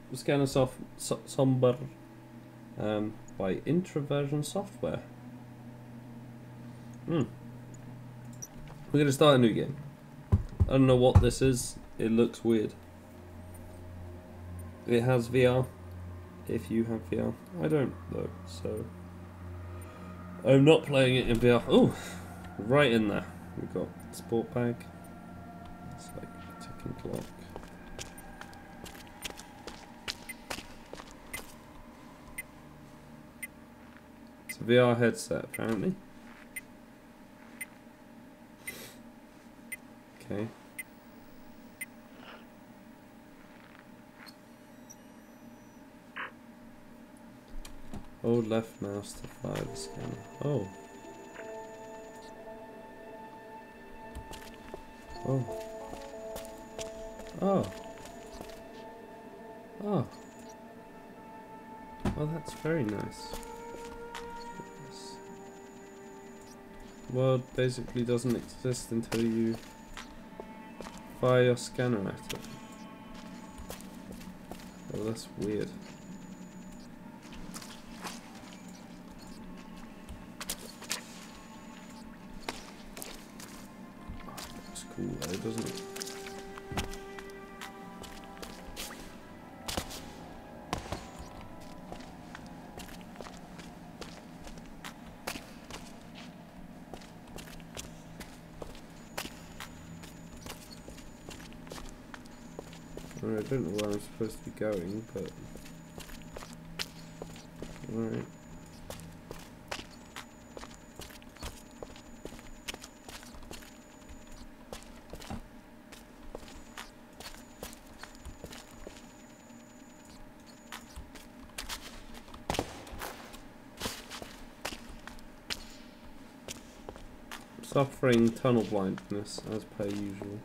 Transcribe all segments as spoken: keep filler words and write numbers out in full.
scanner soft so, Sombre um, by Introversion Software. Hmm. We're gonna start a new game. I don't know what this is. It looks weird. It has V R. If you have V R, I don't though, so I'm not playing it in V R. Oh, right in there. We've got sport bag. It's like a ticking clock. It's a V R headset, apparently. Okay. Hold left mouse to fire the scanner. Oh. Oh. Oh. Oh. Oh, that's very nice. Yes. The world basically doesn't exist until you fire your scanner at it. Oh, that's weird. Cool though, doesn't it? Alright, I don't know where I'm supposed to be going, but alright. Suffering tunnel blindness, as per usual.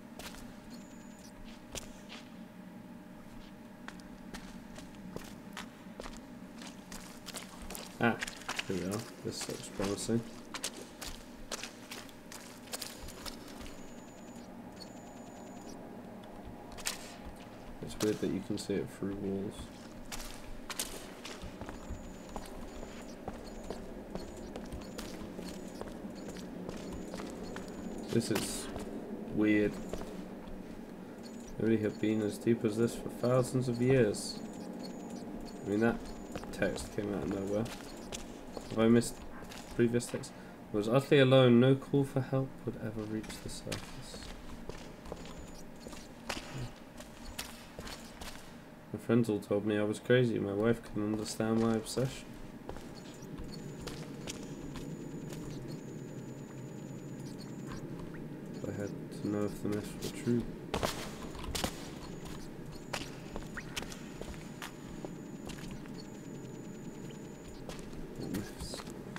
Ah, here we are. This looks promising. It's weird that you can see it through walls. This is weird. Nobody have been as deep as this for thousands of years. I mean, that text came out of nowhere. Have I missed previous text? I was utterly alone. No call for help would ever reach the surface. My friends all told me I was crazy. My wife couldn't understand my obsession. I had to know if the myths were true. What myths?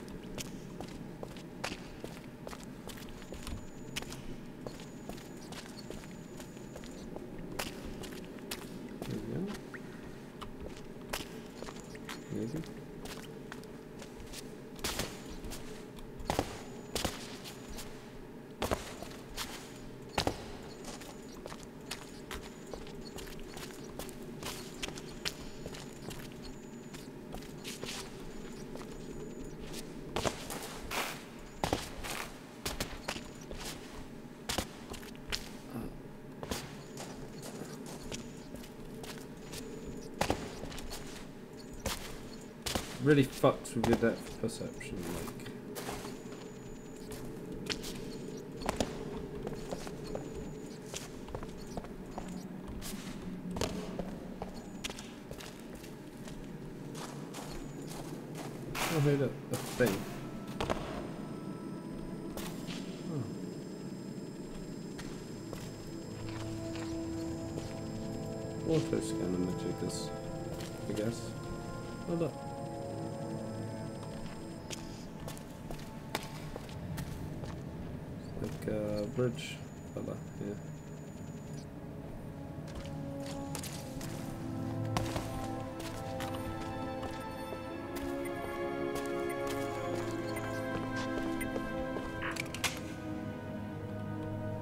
There we go. Maybe. Really fucks with your depth of perception, like. Oh, hey, look, a thing. Oh. Auto scanner magic, I guess. Oh, look. Like a bridge fella, yeah.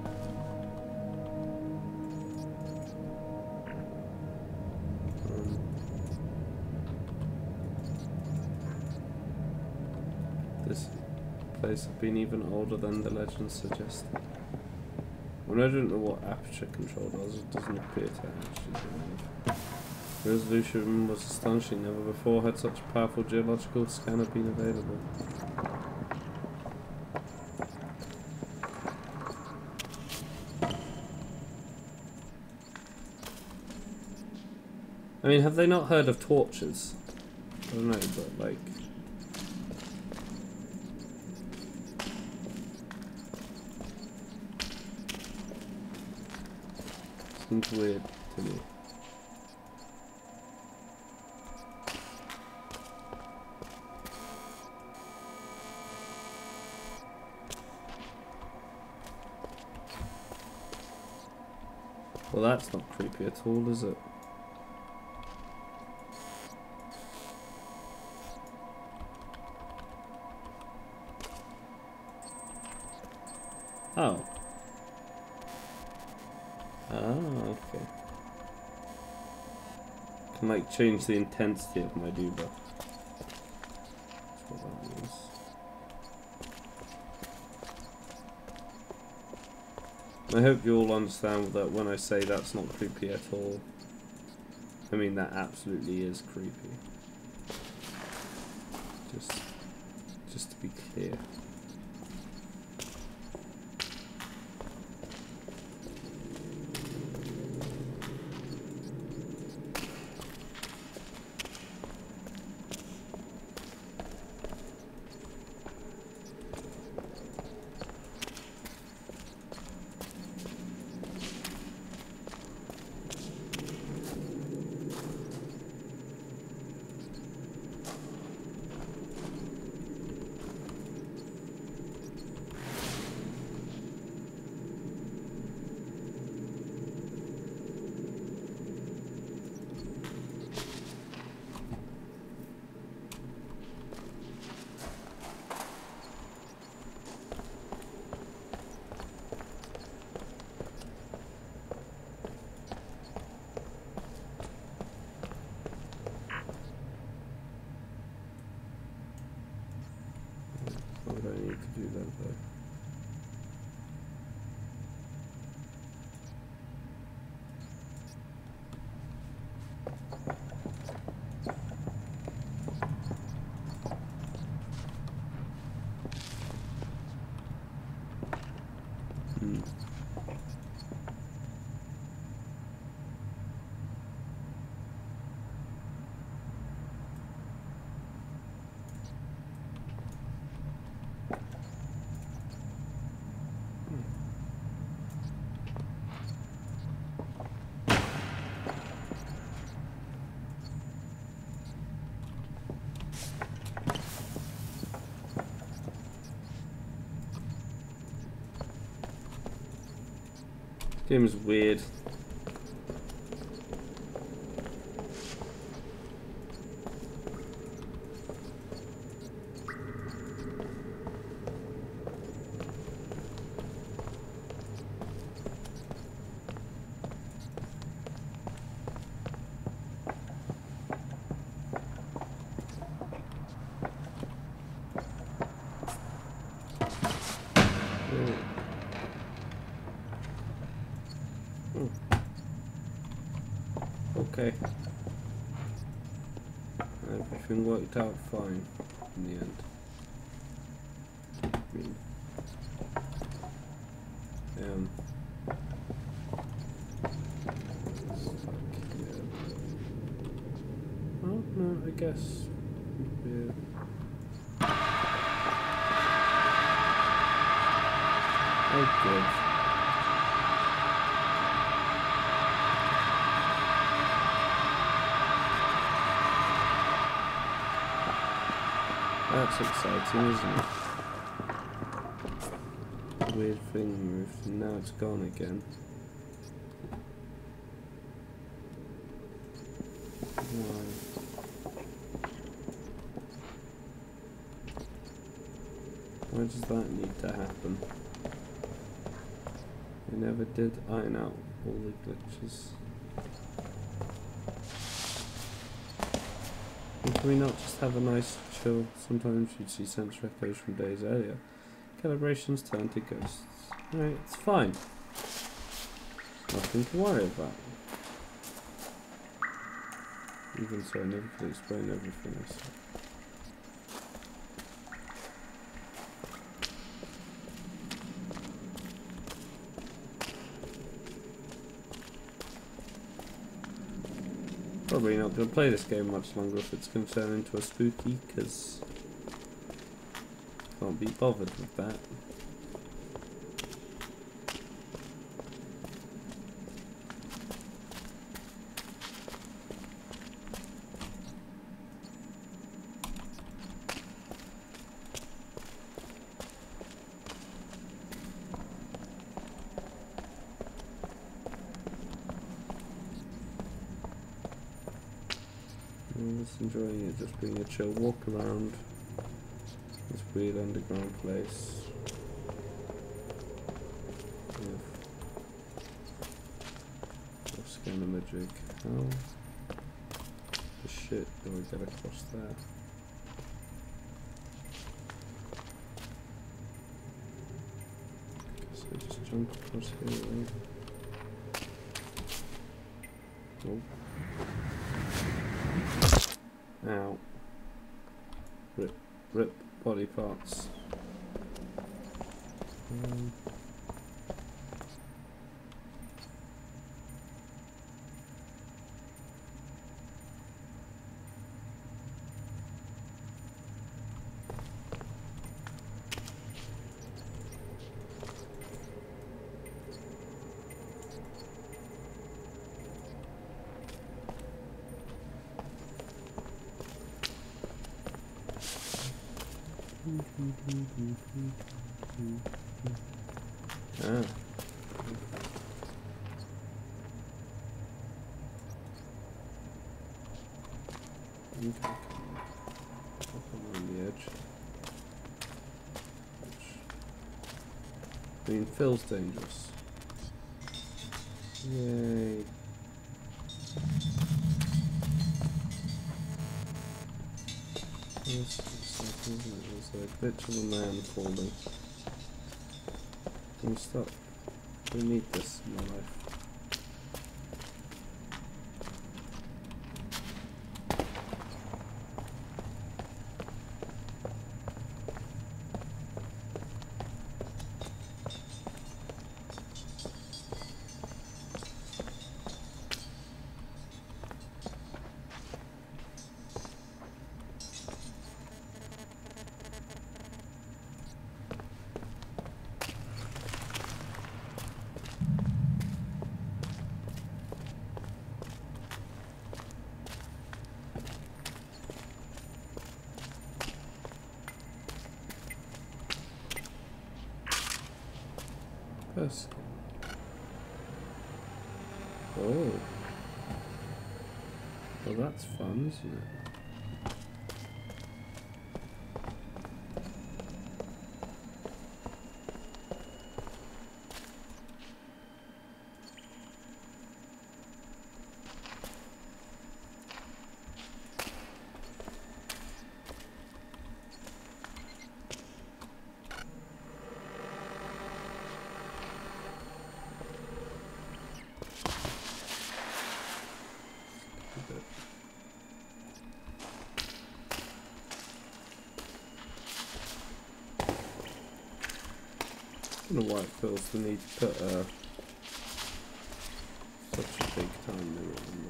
Um, this place have been even older than the legends suggest. When I don't know what aperture control does, it doesn't appear to actually do anything. The resolution was astonishing. Never before had such a powerful geological scanner been available. I mean, have they not heard of torches? I don't know, but like... seems weird to me. Well, that's not creepy at all, is it? Oh. Ah, okay. Can like change the intensity of my debuff. That's what that means. I hope you all understand that when I say that's not creepy at all, I mean that absolutely is creepy. Just, just to be clear. Why would I need to do that though? Hmm. Game is weird. Okay. Everything worked out fine in the end. I mean, um, stuck here. Oh no, I guess. Yeah. Oh, good. That's exciting, isn't it? The weird thing moved and now it's gone again. Why? Why does that need to happen? We never did iron out all the glitches. Can we not just have a nice chill? Sometimes you'd see sensor echoes from days earlier. Calibrations turn to ghosts. Alright, it's fine. Nothing to worry about. Even so, I never could explain everything I saw. Probably not going to play this game much longer if it's going to turn into a spooky, because can't be bothered with that. Just enjoying it, just being a chill walk around this weird underground place. With scanner magic. How the shit do I get across there? Guess I just jump across here, right? Nope. Ow. Rip, rip body parts. Um. Ah. Okay. Up on the edge. I mean, Phil's dangerous. Yay. There's a glitch of a man falling. Can you stop? We need this in my life. Oh. Well, that's fun, isn't it? I don't know why it feels the need to put uh, such a big time limit on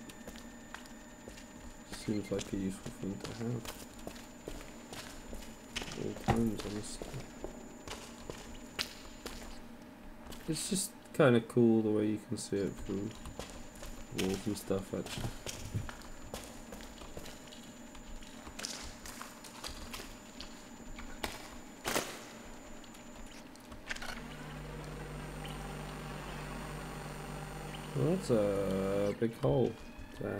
that. Seems like a useful thing to have. At all times, honestly. It's just kind of cool the way you can see it through walls and stuff, actually. Well, that's a big hole there.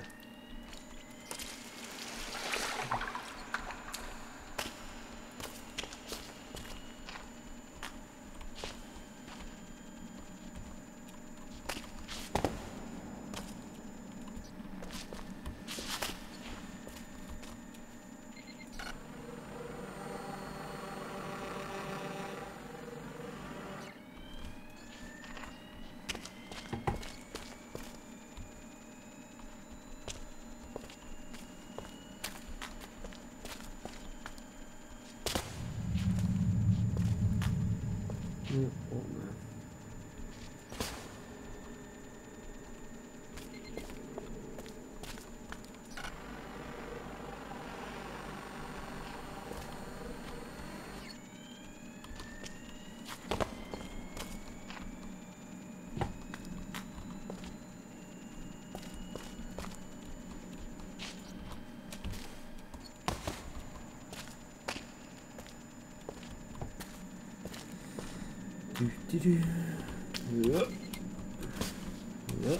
Do, do, do. Yep. Yep.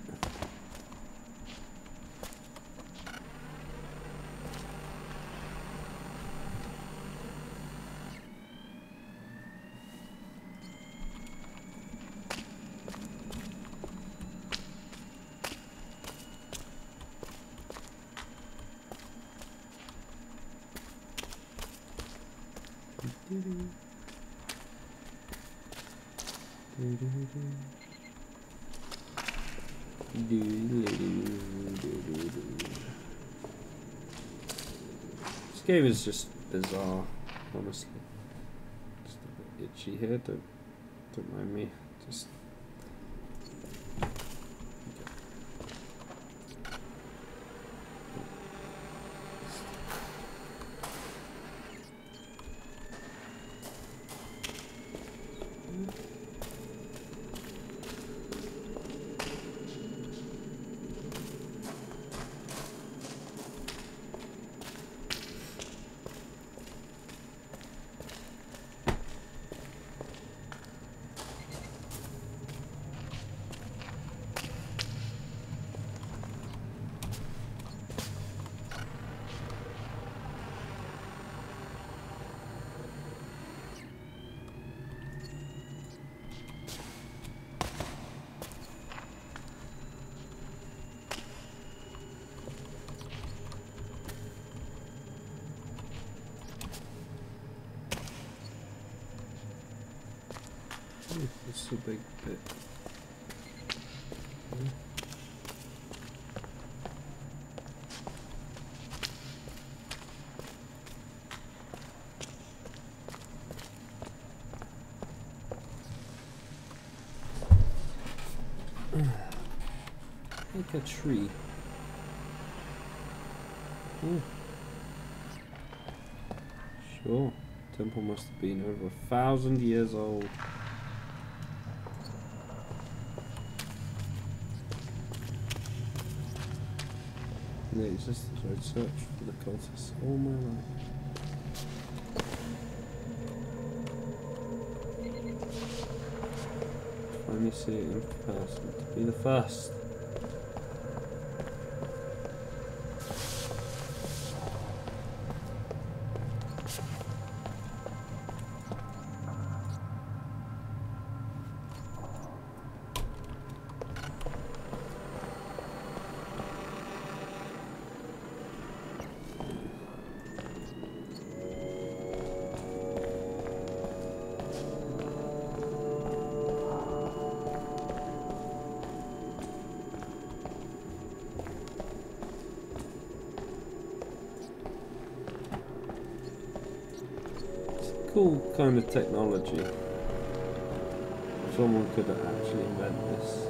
This game is just bizarre, honestly. Just a bit itchy here, don't, don't mind me. Just it's a big bit. Like a tree. Hmm. Sure. Temple must have been over a thousand years old. The existence I'd searched for the cultists all my life. Finally see it in person. To be the first. Cool kind of technology. If someone could actually invent this.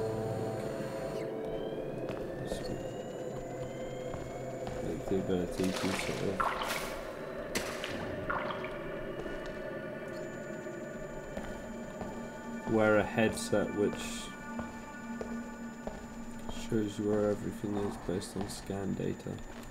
Like the ability to sort of wear a headset which shows you where everything is based on scan data.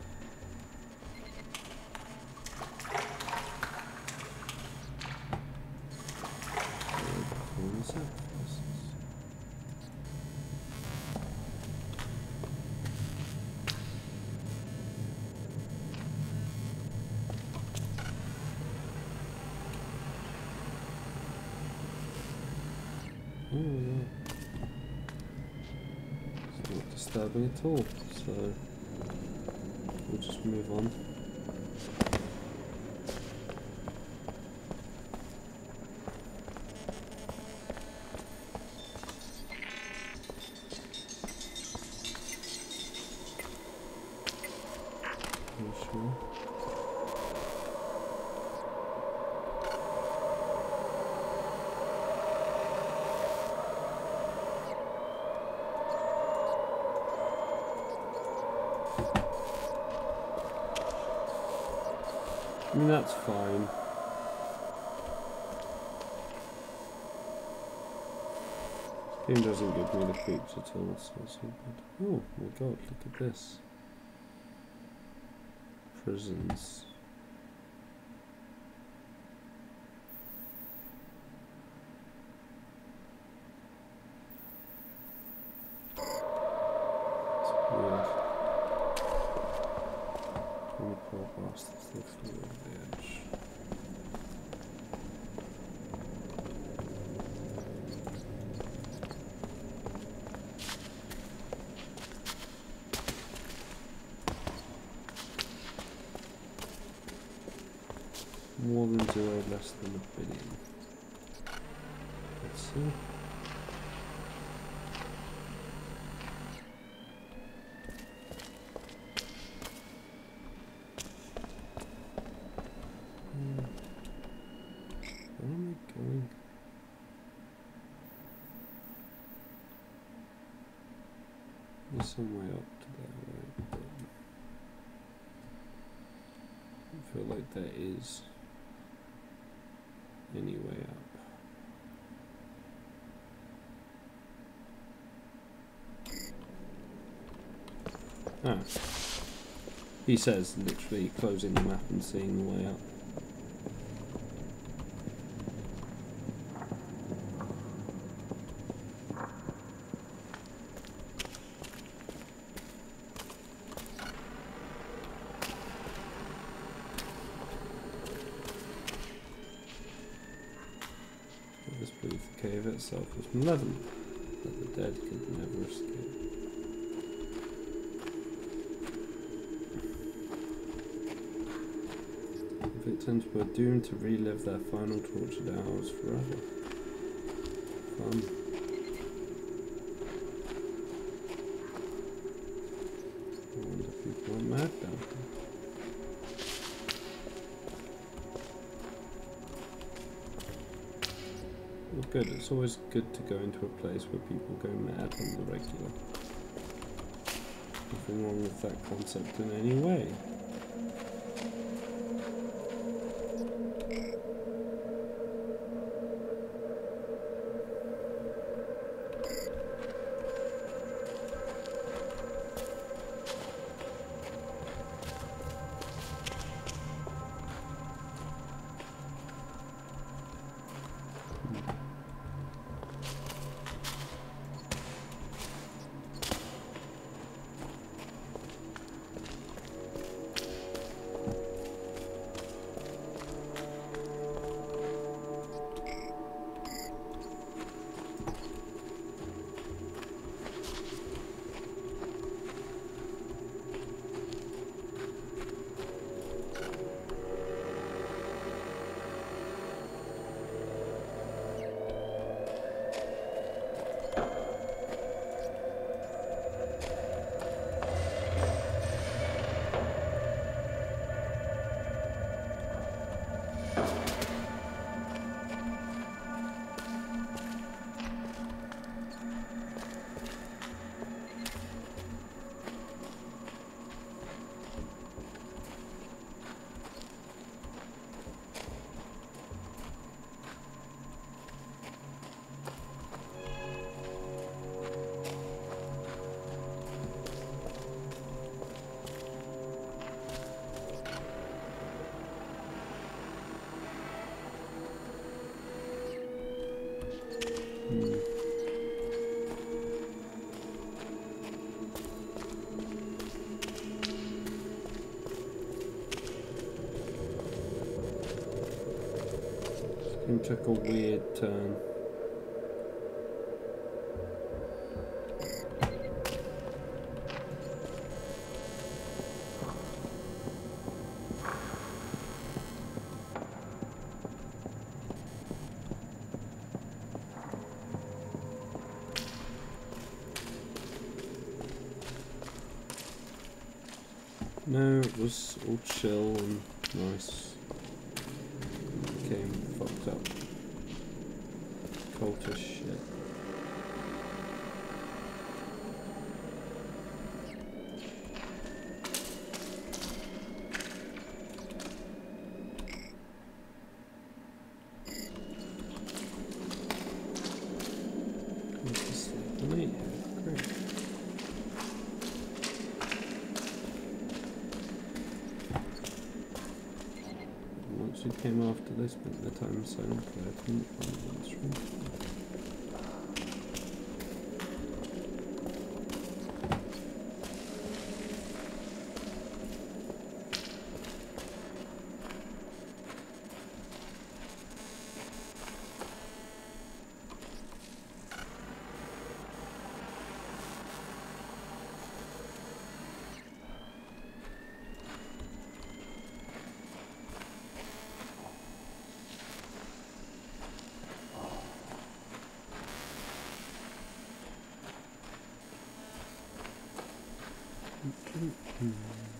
Disturbing at all, so we'll just move on. Are you sure? I mean, that's fine. This game doesn't give me the creeps at all, so it's all good. Oh my god, look at this. Prisons. fast as they flew over the edge. More than zero, less than a billion. Let's see. Hmm. Where am I going? There's some way up to there, right? But I feel like there is any way up. Ah. He says literally closing the map and seeing the way up. This belief the cave itself was malevolent, that the dead could never escape. Victims were doomed to relive their final tortured hours forever. Fun. I wonder if people went mad down here. Well, good. It's always good to go into a place where people go mad on the regular. Nothing wrong with that concept in any way. It took a weird turn. No, it was all chill and nice. Became fucked up. Cultish shit. What's this like? Wait, great. Once we came after this, spent the time silent play, I couldn't find the instrument. Hmm.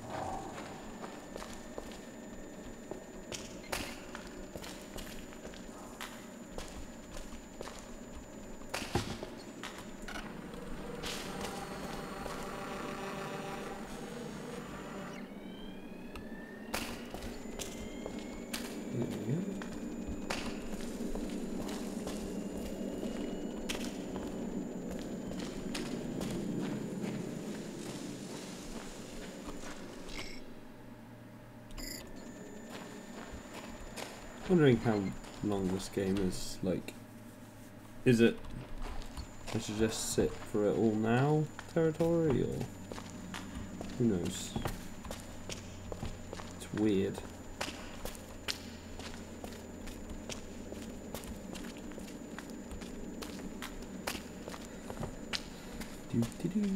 Wondering how long this game is. Like, is it I should just sit for it all now territory, or who knows? It's weird. Do, do, do.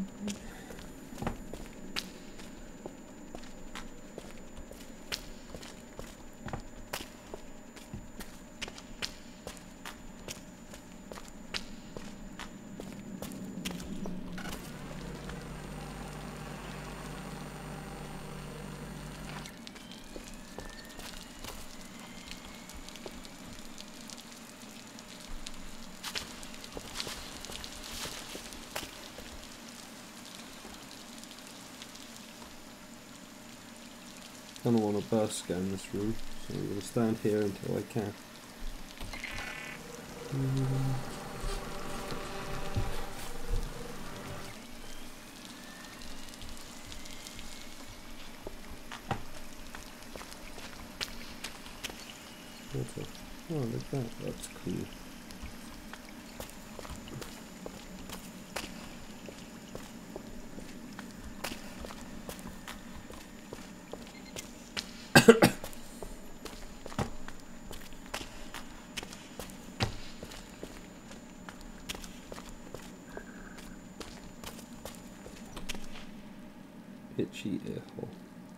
I don't want to burst scan this room, so I'm going to stand here until I can. Mm. Water. Oh, look at that, that's cool. Itchy ear hole.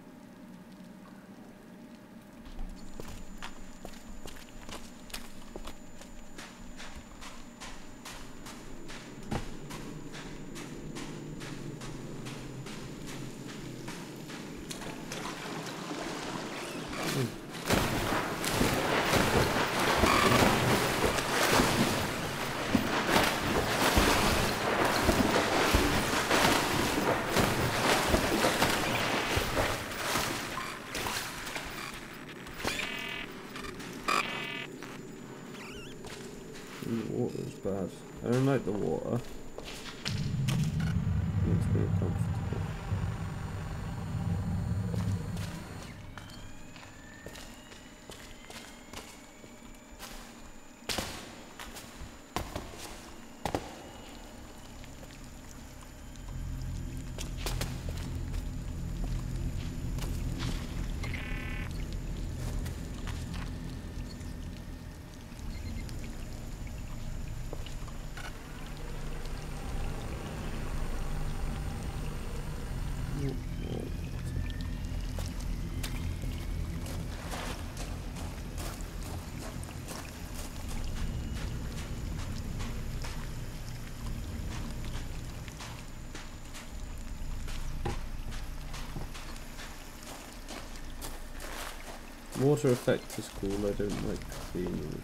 Bad. I don't like the water. Makes me uncomfortable. Water effect is cool, I don't like cleaning it.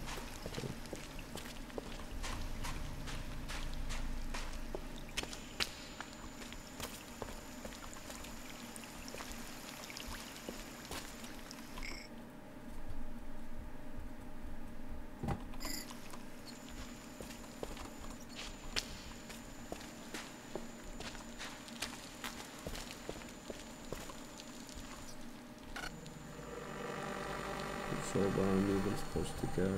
So where I'm even supposed to go.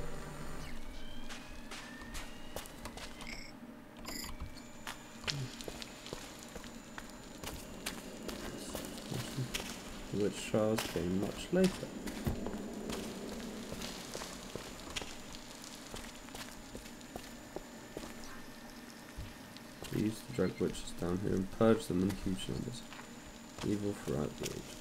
Which trials came much later. We used to drag witches down here and purge them in huge numbers. Evil throughout the ages.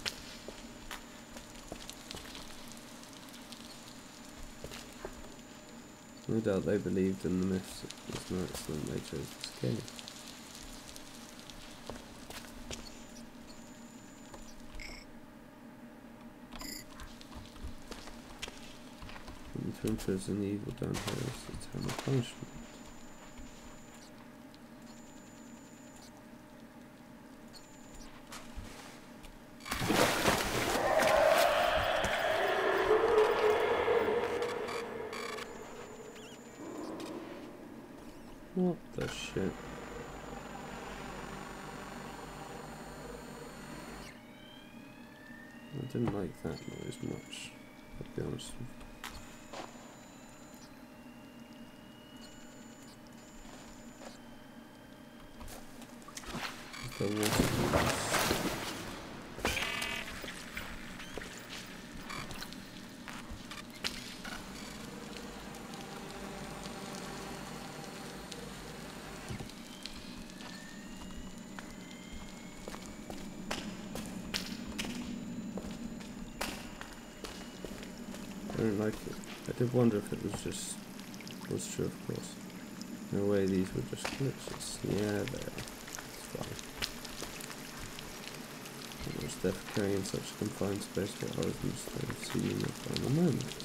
No doubt they believed in the myths. It's no accident they chose this game. Winters and evil down here is eternal punishment. What the shit? I didn't like that noise much, I'll be honest with you. The water. I don't like it. I did wonder if it was just was true, of course. No way these were just glitches. Yeah, they are. It's fine. It was defecating in such a confined space what I was must have seen in the final moments.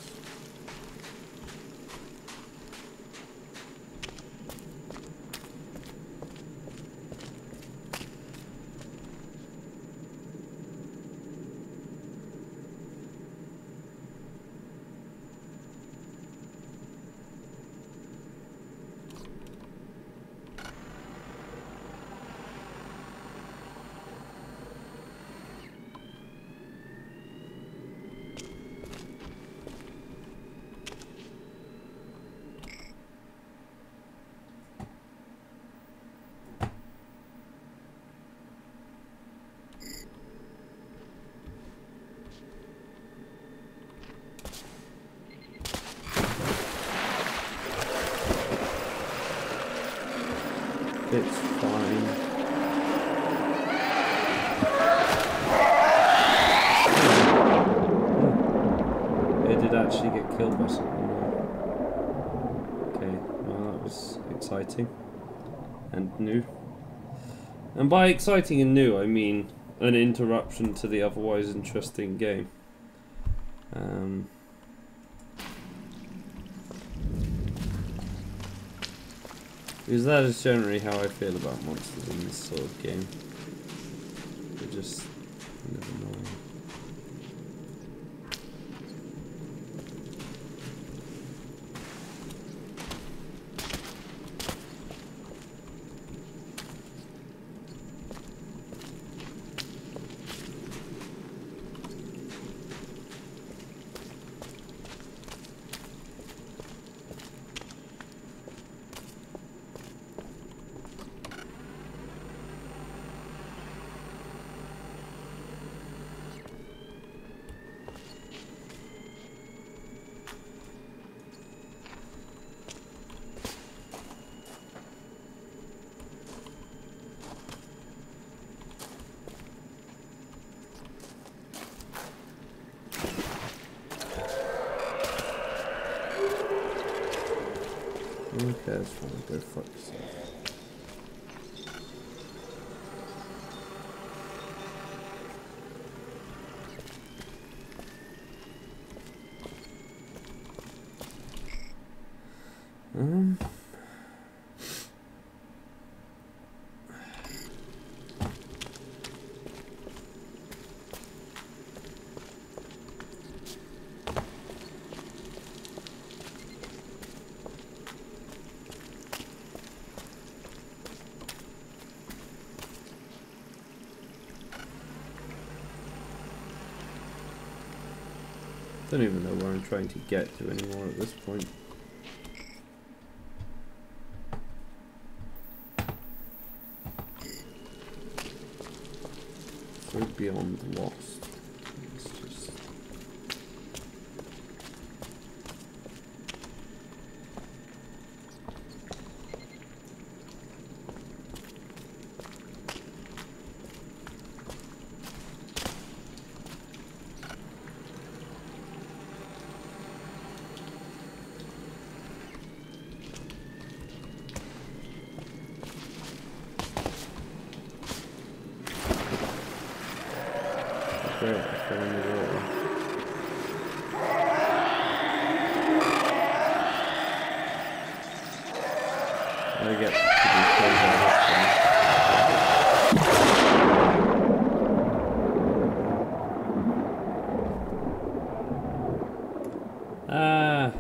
It's fine. Oh. It did actually get killed by something. Okay, well that was exciting and new. And by exciting and new, I mean an interruption to the otherwise interesting game. Um... Because that is generally how I feel about monsters in this sort of game. They're just kind of annoying. Okay, that's fine. Go fuck yourself. Um... Don't even know where I'm trying to get to anymore at this point. So beyond lost. It's just... Great, I fell in the water. I get to be killed by this thing. Ah,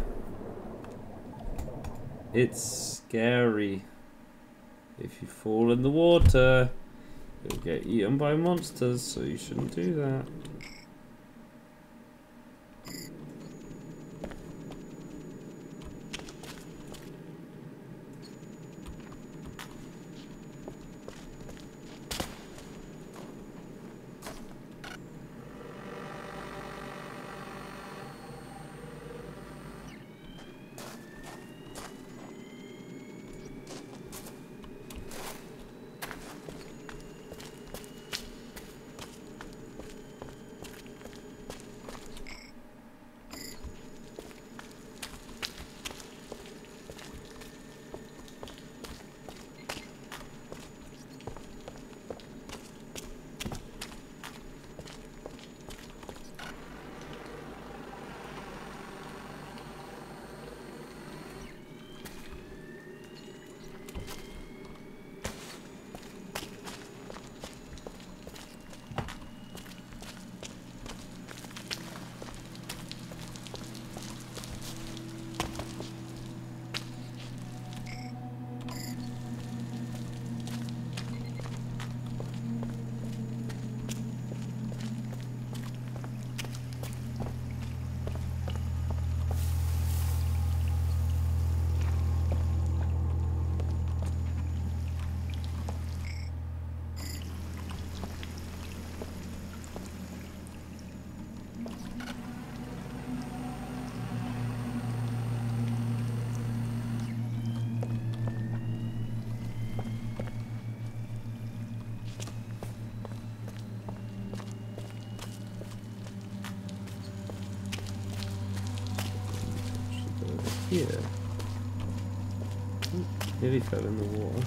it's scary. If you fall in the water, you'll get eaten by monsters, so you shouldn't do that. Here. Oh, nearly fell in the water.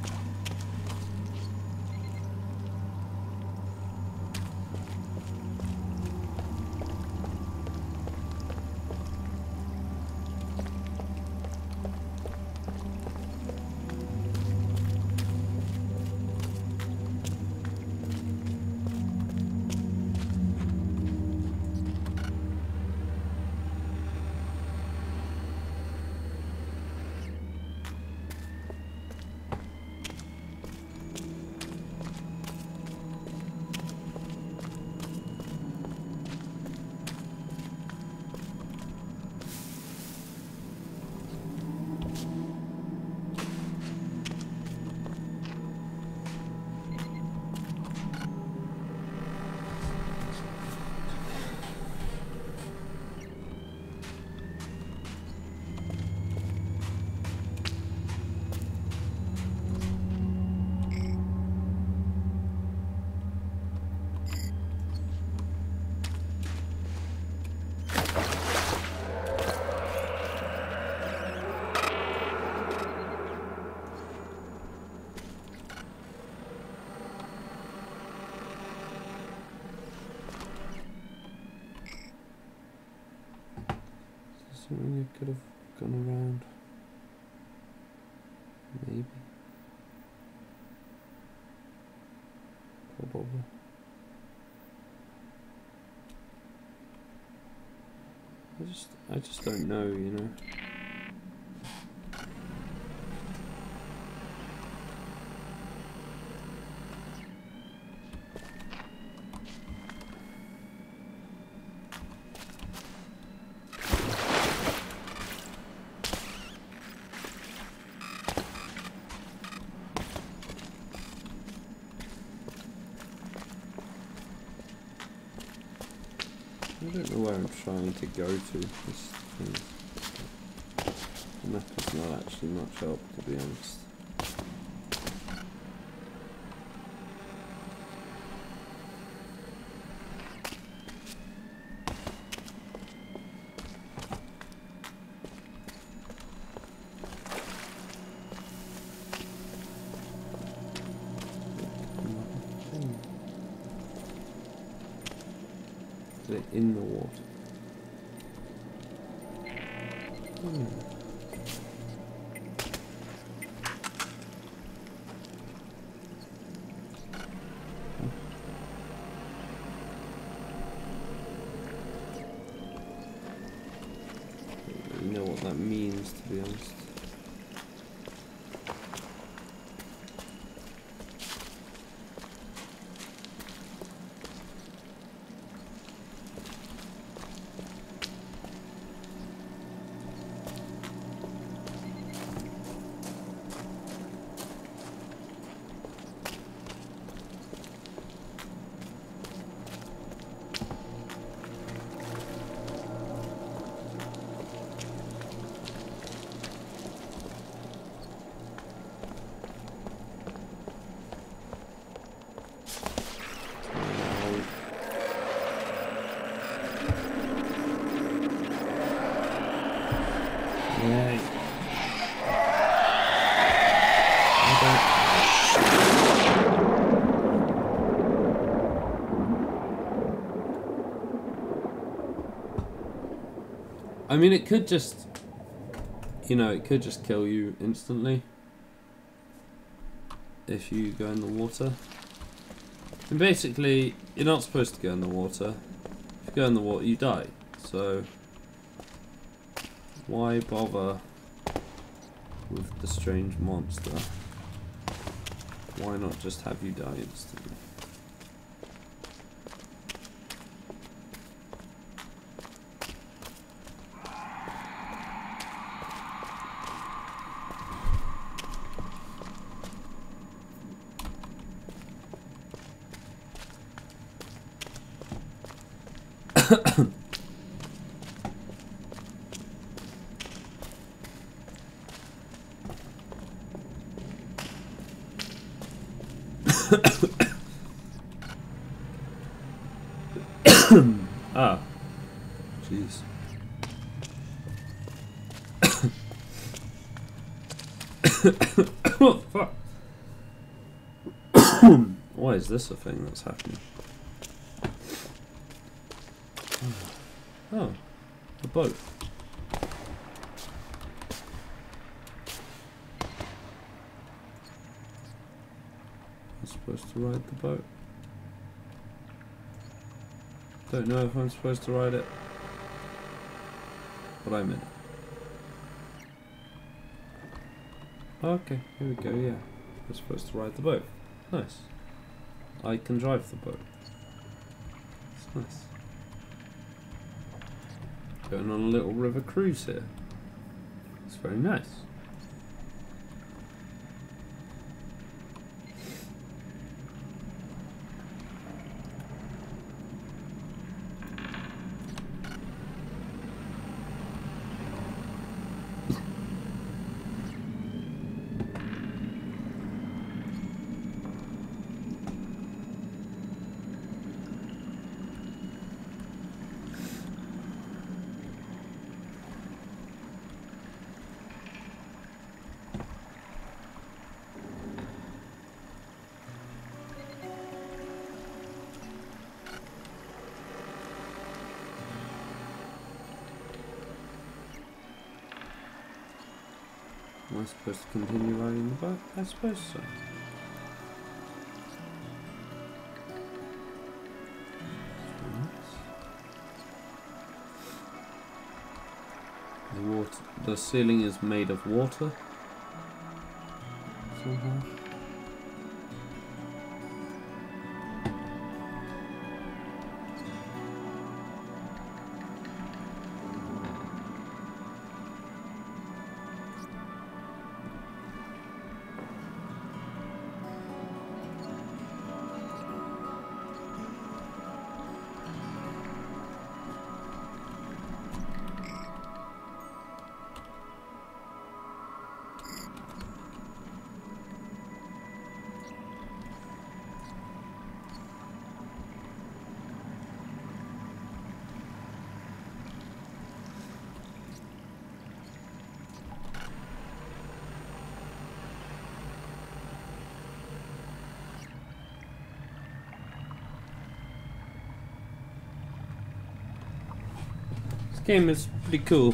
Something I could have gone around. Maybe. Probably. I just I just don't know, you know. I don't know where I'm trying to go to. This thing. The map is not actually much help, to be honest. They're in the water. Hmm. what that means, to be honest. I mean, it could just, you know, it could just kill you instantly if you go in the water. And basically, you're not supposed to go in the water. If you go in the water, you die. So, why bother with the strange monster? Why not just have you die instantly? Ah, jeez. Oh, fuck. Why is this a thing that's happening? Oh, a boat. I'm supposed to ride the boat. Don't know if I'm supposed to ride it, but I'm in. Okay, here we go, yeah. We're supposed to ride the boat. Nice. I can drive the boat. It's nice. Going on a little river cruise here. It's very nice. Am I supposed to continue riding the boat? I suppose so. The water, the ceiling is made of water somehow. Game is pretty cool.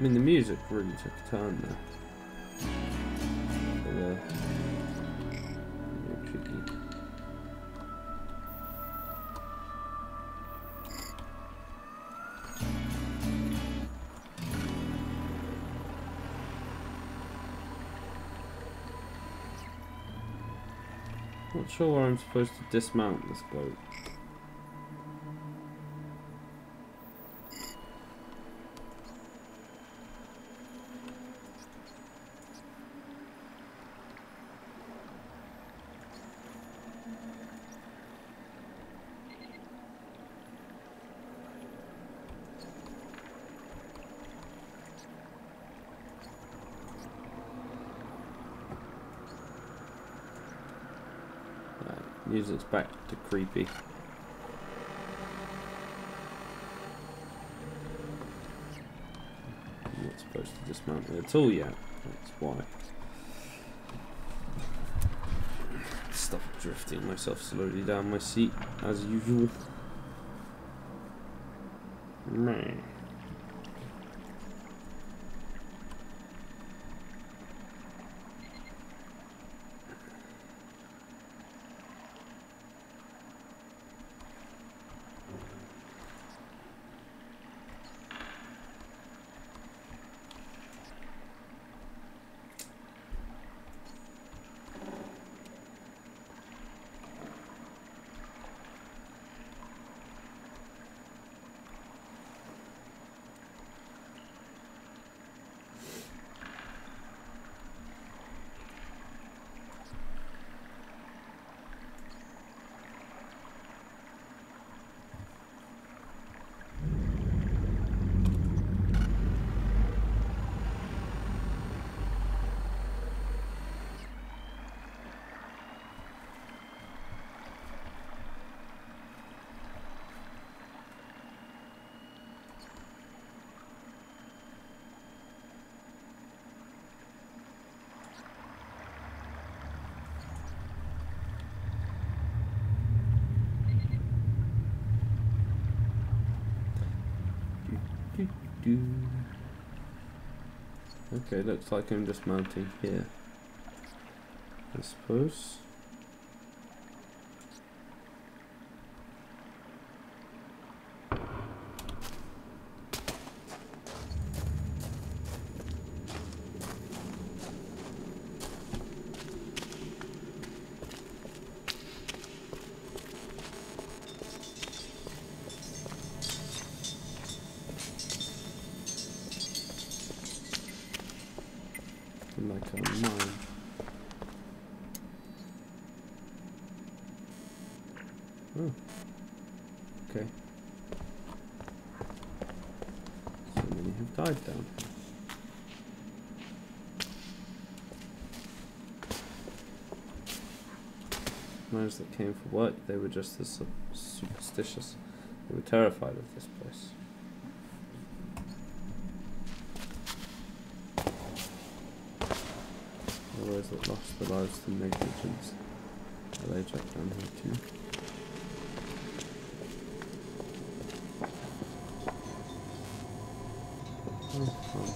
I mean, the music really took a turn there. But, uh, very tricky. Not sure where I'm supposed to dismount this boat. Music's back to creepy. I'm not supposed to dismount it at all yet. That's why. Stop drifting myself slowly down my seat as usual. Meh. Okay, looks like I'm dismounting here, I suppose. Like a mine. Oh. Okay. So many have died down here. Those that came for work, they were just as su superstitious. They were terrified of this place. Those that lost their lives to negligence. Are they checked down here too? Oh, fun.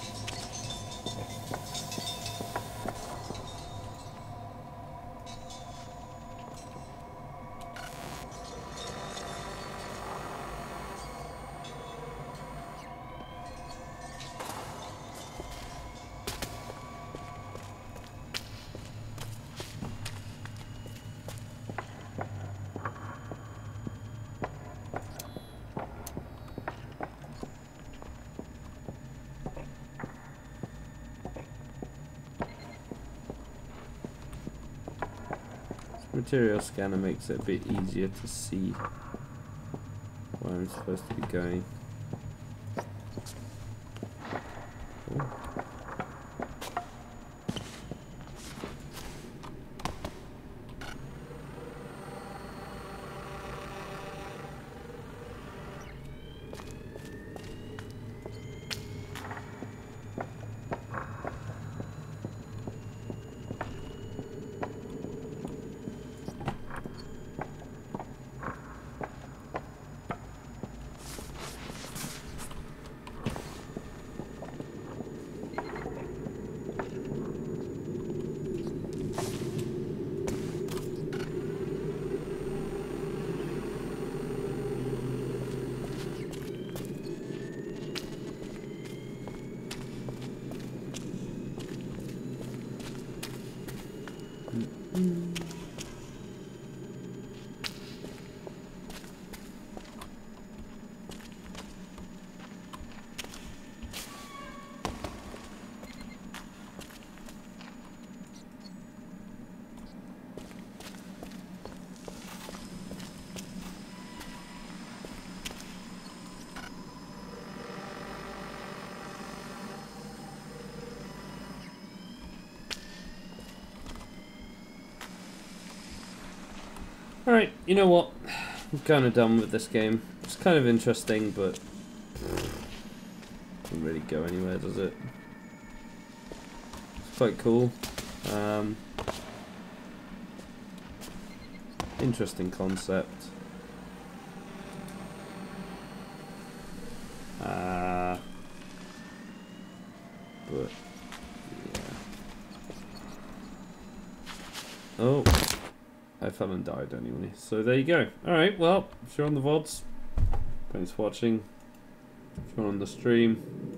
Material scanner makes it a bit easier to see where I'm supposed to be going. Oh. Alright, you know what? I'm kind of done with this game. It's kind of interesting, but doesn't really go anywhere, does it? It's quite cool. Um, interesting concept. Uh, but yeah. Oh, I fell and died anyway. So there you go. All right. Well, if you're on the V O Ds, thanks for watching. If you're on the stream,